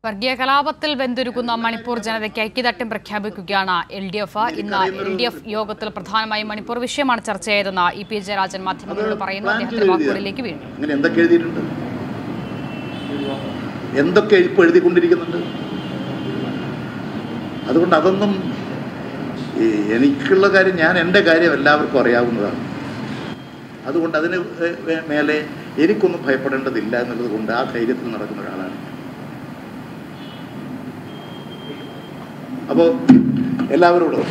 വർഗീയ കലാപത്തിൽ വെന്തുരുക്കുന്ന മണിപ്പൂർ ജനതയ്ക്ക് ഐക്യദാർഢ്യം പ്രഖ്യാപിക്കുകയാണ് LDF. ഇന്ന് LDF യോഗത്തിൽ പ്രധാനമായും മണിപ്പൂർ വിഷയമാണ് ചർച്ച ചെയ്തതെന്ന് EP ജയരാജൻ മാധ്യമങ്ങളോട് പറയുന്നു. അദ്ദേഹത്തിന്റെ വാക്കുകളിലേക്ക് വീണ്ടും എന്തൊക്കെ ഇപ്പോൾ എഴുതിക്കൊണ്ടിരിക്കുന്നുണ്ട്. അതുകൊണ്ട് അതൊന്നും എനിക്കുള്ള കാര്യം, ഞാൻ എൻ്റെ കാര്യം എല്ലാവർക്കും അറിയാവുന്നതാണ്. അതുകൊണ്ട് അതിന് മേലെ എനിക്കൊന്നും ഭയപ്പെടേണ്ടതില്ല എന്നുള്ളത് കൊണ്ട് ആ ധൈര്യത്തിൽ നടക്കുന്ന ഒരാളാണ്. അപ്പോൾ എല്ലാവരോടും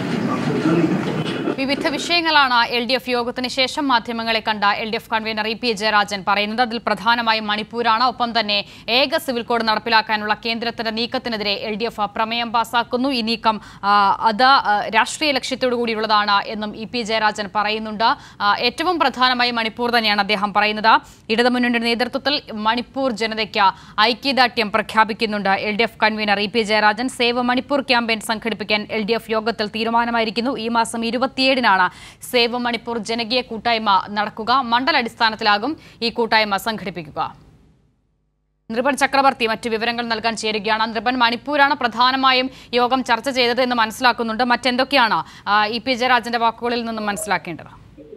വിവിധ വിഷയങ്ങളാണ് LDF യോഗത്തിന് ശേഷം മാധ്യമങ്ങളെ കണ്ട LDF കൺവീനർ EP ജയരാജൻ പറയുന്നത്. അതിൽ പ്രധാനമായും മണിപ്പൂരാണ്. ഒപ്പം തന്നെ ഏക സിവിൽ കോഡ് നടപ്പിലാക്കാനുള്ള കേന്ദ്രത്തിന്റെ നീക്കത്തിനെതിരെ LDF പ്രമേയം പാസാക്കുന്നു. ഈ നീക്കം അത് രാഷ്ട്രീയ ലക്ഷ്യത്തോടു കൂടിയുള്ളതാണ് എന്നും EP ജയരാജൻ പറയുന്നുണ്ട്. ഏറ്റവും പ്രധാനമായി മണിപ്പൂർ തന്നെയാണ് അദ്ദേഹം പറയുന്നത്. ഇടതുമുന്നണിയുടെ നേതൃത്വത്തിൽ മണിപ്പൂർ ജനതയ്ക്ക് ഐക്യദാർഢ്യം പ്രഖ്യാപിക്കുന്നുണ്ട് LDF convener EP Jayarajan. Save Manipur campaign സംഘടിപ്പിക്കാൻ LDF യോഗത്തിൽ തീരുമാനമായിരിക്കുന്നു. ഈ മാസം 27-നാണ് സേവ് മണിപ്പൂർ ജനകീയ കൂട്ടായ്മ നടക്കുക. മണ്ഡലാടിസ്ഥാനത്തിലാകും ഈ കൂട്ടായ്മ സംഘടിപ്പിക്കുക. നൃപൻ ചക്രവർത്തി മറ്റു വിവരങ്ങൾ നൽകാൻ ചേരുകയാണ്. നൃപൻ, മണിപ്പൂരാണ് പ്രധാനമായും യോഗം ചർച്ച ചെയ്തത് എന്ന് മനസ്സിലാക്കുന്നുണ്ട്. മറ്റെന്തൊക്കെയാണ് EP ജയരാജന്റെ വാക്കുകളിൽ നിന്നും മനസ്സിലാക്കേണ്ടത്?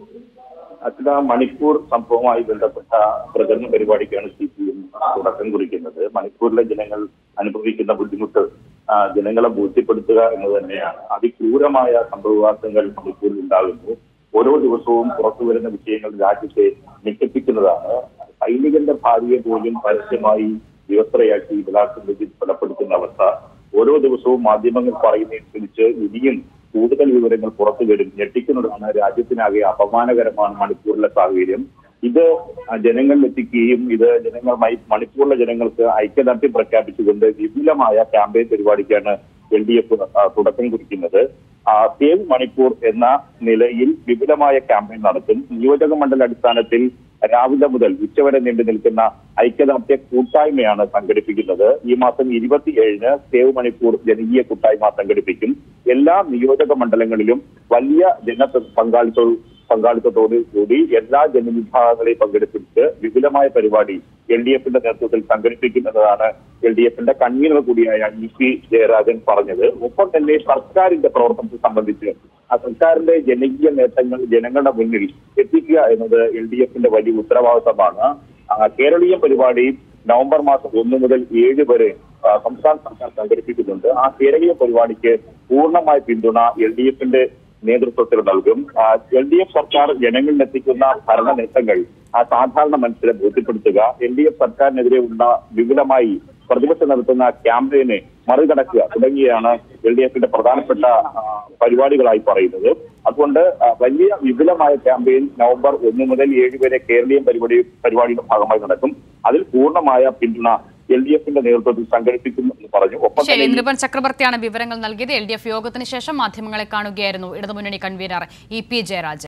മണിപ്പൂർ സംഭവവുമായി ബന്ധപ്പെട്ട പ്രചരണ പരിപാടിക്കാണ് CPM തുടക്കം കുറിക്കുന്നത്. മണിപ്പൂരിലെ ജനങ്ങൾ അനുഭവിക്കുന്ന ബുദ്ധിമുട്ട് ജനങ്ങളെ ബോധ്യപ്പെടുത്തുക എന്ന് തന്നെയാണ്. അതിക്രൂരമായ സംഭവവാസങ്ങൾ മണിപ്പൂരിൽ ഉണ്ടാകുന്നു. ഓരോ ദിവസവും പുറത്തു വരുന്ന വിഷയങ്ങൾ രാജ്യത്തെ ഞെട്ടിപ്പിക്കുന്നതാണ്. സൈനികന്റെ ഭാര്യയെ പോലും പരസ്യമായി വിവസ്ത്രയാക്കി ബലാത്സംഗത്തിൽ കൊലപ്പെടുത്തുന്ന അവസ്ഥ. ഓരോ ദിവസവും മാധ്യമങ്ങൾ പറയുന്നതനുസരിച്ച് ഇനിയും കൂടുതൽ വിവരങ്ങൾ പുറത്തു വരും. ഞെട്ടിക്കുന്നതാണ്. രാജ്യത്തിനാകെ അപമാനകരമാണ് മണിപ്പൂരിലെ സാഹചര്യം. ഇത് ജനങ്ങളിൽ എത്തിക്കുകയും ഇത് മണിപ്പൂരിലെ ജനങ്ങൾക്ക് ഐക്യദാർഢ്യം പ്രഖ്യാപിച്ചുകൊണ്ട് വിപുലമായ ക്യാമ്പയിൻ പരിപാടിക്കാണ് LDF തുടക്കം കുറിക്കുന്നത്. സേവ് മണിപ്പൂർ എന്ന നിലയിൽ വിപുലമായ ക്യാമ്പയിൻ നടത്തും. നിയോജക മണ്ഡല അടിസ്ഥാനത്തിൽ രാവിലെ മുതൽ ഉച്ചവരെ നീണ്ടു നിൽക്കുന്ന ഐക്യദാർഢ്യ കൂട്ടായ്മയാണ് സംഘടിപ്പിക്കുന്നത്. ഈ മാസം 27-ന് സേവ് മണിപ്പൂർ ജനകീയ കൂട്ടായ്മ സംഘടിപ്പിക്കും. എല്ലാ നിയോജക മണ്ഡലങ്ങളിലും വലിയ പങ്കാളിത്തത്തോടു കൂടി എല്ലാ ജനവിഭാഗങ്ങളെയും പങ്കെടുപ്പിച്ച് വിപുലമായ പരിപാടി LDFന്റെ നേതൃത്വത്തിൽ സംഘടിപ്പിക്കുന്നതാണ് LDFന്റെ കൺവീനർ കൂടിയായ EP ജയരാജൻ പറഞ്ഞത്. ഒപ്പം തന്നെ സർക്കാരിന്റെ പ്രവർത്തനത്തെ സംബന്ധിച്ച് ആ സർക്കാരിന്റെ ജനകീയ നേട്ടങ്ങൾ ജനങ്ങളുടെ മുന്നിൽ എത്തിക്കുക എന്നത് LDFന്റെ വലിയ ഉത്തരവാദിത്തമാണ്. കേരളീയ പരിപാടി നവംബർ മാസം 1 മുതൽ 7 വരെ സംസ്ഥാന സർക്കാർ സംഘടിപ്പിക്കുന്നുണ്ട്. ആ കേരളീയ പരിപാടിക്ക് പൂർണ്ണമായ പിന്തുണ LDFന്റെ നേതൃത്വത്തിൽ നൽകും. LDF സർക്കാർ ജനങ്ങളിൽ എത്തിക്കുന്ന ഭരണ നേട്ടങ്ങൾ സാധാരണ മനുഷ്യരെ ബോധ്യപ്പെടുത്തുക, LDF സർക്കാരിനെതിരെ ഉള്ള വിപുലമായി പ്രതിപക്ഷം നടത്തുന്ന ക്യാമ്പയിനെ മറികടക്കുക തുടങ്ങിയാണ് LDFന്റെ പ്രധാനപ്പെട്ട പരിപാടികളായി പറയുന്നത്. അതുകൊണ്ട് വലിയ വിപുലമായ ക്യാമ്പയിൻ നവംബർ 1 മുതൽ 7 വരെ കേരളീയ പരിപാടിയുടെ ഭാഗമായി നടക്കും. അതിൽ പൂർണ്ണമായ പിന്തുണ LDFന്റെ നേതൃത്വത്തിൽ സംഘടിപ്പിക്കുന്നു എന്ന് പറഞ്ഞു. നൃപൻ ചക്രവർത്തിയാണ് വിവരങ്ങൾ നൽകിയത്. LDF യോഗത്തിന് ശേഷം മാധ്യമങ്ങളെ കാണുകയായിരുന്നു ഇടതുമുന്നണി കൺവീനർ EP ജയരാജൻ.